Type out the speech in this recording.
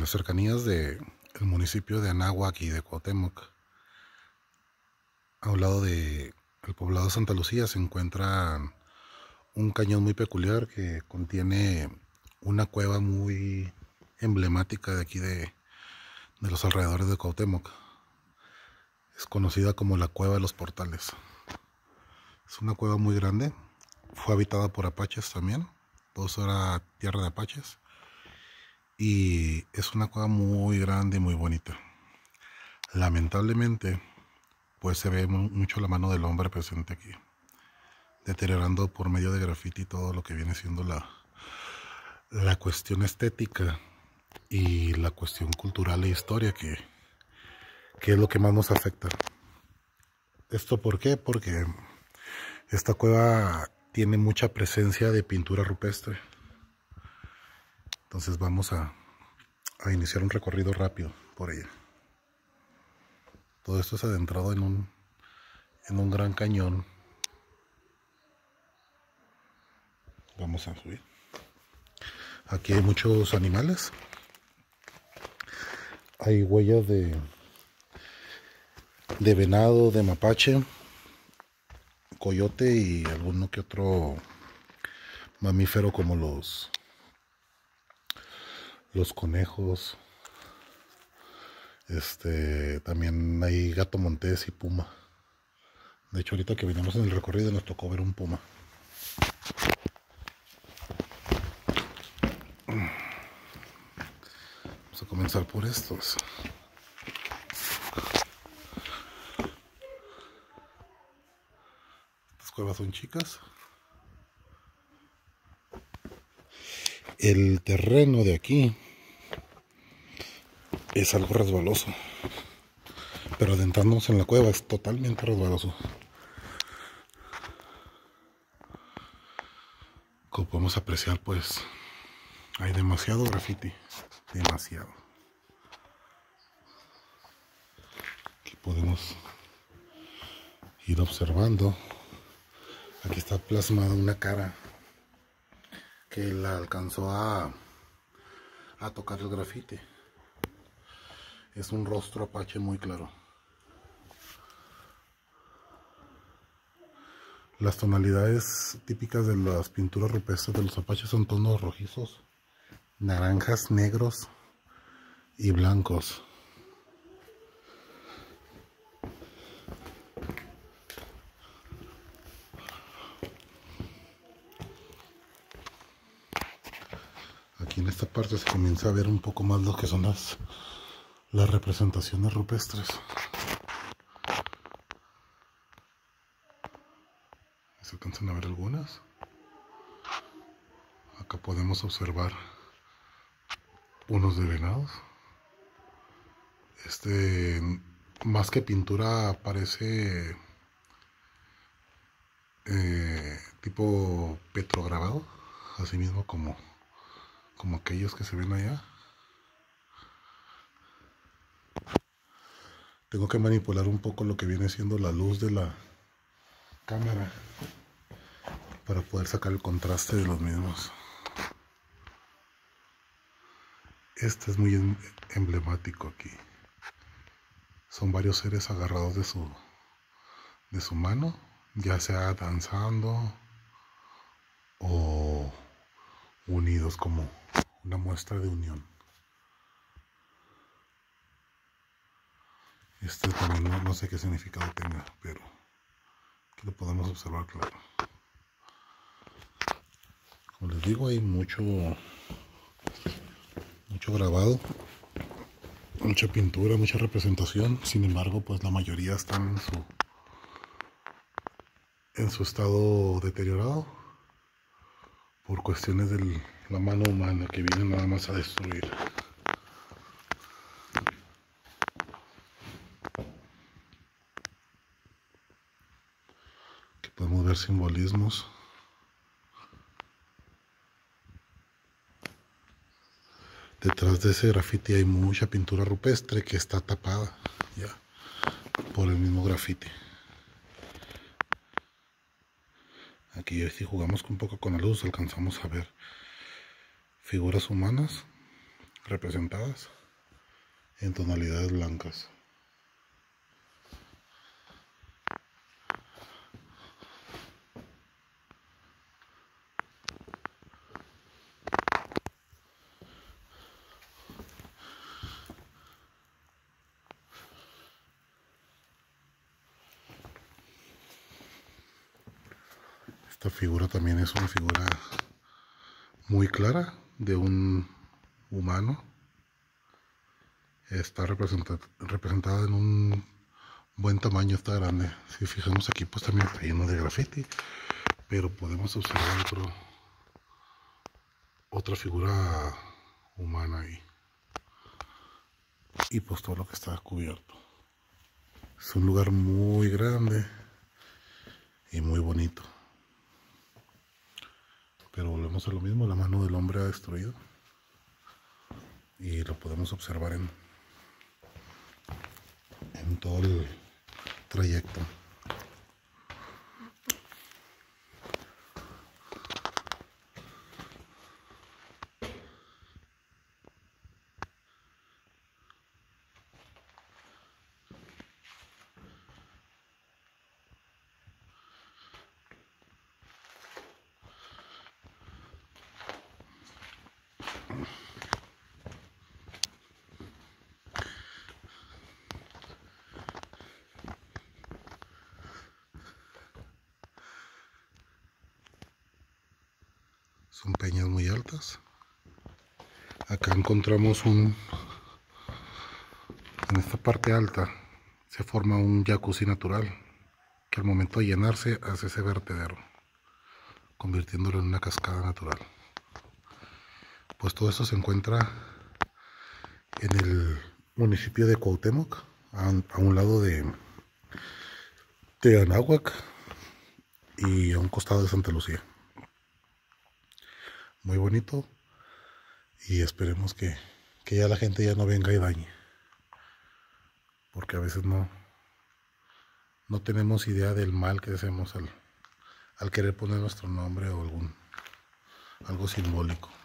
las cercanías del municipio de Anáhuac y de Cuauhtémoc, a un lado del poblado de Santa Lucía, se encuentra un cañón muy peculiar que contiene una cueva muy emblemática de aquí de los alrededores de Cuauhtémoc. Es conocida como la Cueva de los Portales. Es una cueva muy grande, fue habitada por apaches también, todo eso era tierra de apaches, y es una cueva muy grande y muy bonita. Lamentablemente, pues se ve mucho la mano del hombre presente aquí, deteriorando por medio de graffiti todo lo que viene siendo la cuestión estética y la cuestión cultural e historia, que es lo que más nos afecta. ¿Esto por qué? Porque esta cueva tiene mucha presencia de pintura rupestre. Entonces vamos a iniciar un recorrido rápido por ella. Todo esto es adentrado en un gran cañón. Vamos a subir. Aquí hay muchos animales. Hay huellas de venado, de mapache, coyote y alguno que otro mamífero como los conejos. También hay gato montés y puma. De hecho, ahorita que veníamos en el recorrido nos tocó ver un puma. Vamos a comenzar por estos. Estas cuevas son chicas. El terreno de aquí es algo resbaloso, pero adentrándonos en la cueva es totalmente resbaloso. Como podemos apreciar, pues hay demasiado graffiti, demasiado. Aquí podemos ir observando. Aquí está plasmada una cara que la alcanzó a tocar el graffiti. Es un rostro apache muy claro. Las tonalidades típicas de las pinturas rupestres de los apaches son tonos rojizos, naranjas, negros y blancos. Aquí en esta parte se comienza a ver un poco más lo que son las representaciones rupestres. Se alcanzan a ver algunas. Acá podemos observar unos de venados. Más que pintura, parece tipo petrograbado, así mismo como aquellos que se ven allá. Tengo que manipular un poco lo que viene siendo la luz de la cámara para poder sacar el contraste de los mismos. Este es muy emblemático aquí. Son varios seres agarrados de su mano, ya sea danzando o unidos como una muestra de unión. También no sé qué significado tenga, pero aquí lo podemos observar claro. Como les digo, hay mucho grabado, mucha pintura, mucha representación. Sin embargo, pues la mayoría están en su estado deteriorado por cuestiones de la mano humana que viene nada más a destruir. Aquí podemos ver simbolismos. Detrás de ese grafiti hay mucha pintura rupestre que está tapada ya por el mismo grafiti. Aquí si jugamos un poco con la luz alcanzamos a ver figuras humanas representadas en tonalidades blancas. Esta figura también es una figura muy clara de un humano. Está representada en un buen tamaño, está grande. Si fijamos aquí, pues también está lleno de grafiti, pero podemos observar otra figura humana ahí, y pues todo lo que está cubierto. Es un lugar muy grande y muy bonito, pero volvemos a lo mismo, la mano del hombre ha destruido, y lo podemos observar en todo el trayecto. Son peñas muy altas. Acá encontramos en esta parte alta se forma un jacuzzi natural que al momento de llenarse hace ese vertedero, convirtiéndolo en una cascada natural. Pues todo esto se encuentra en el municipio de Cuauhtémoc, a un lado de Anáhuac y a un costado de Santa Lucía. Muy bonito, y esperemos que ya la gente ya no venga y dañe, porque a veces no tenemos idea del mal que hacemos al querer poner nuestro nombre o algo simbólico.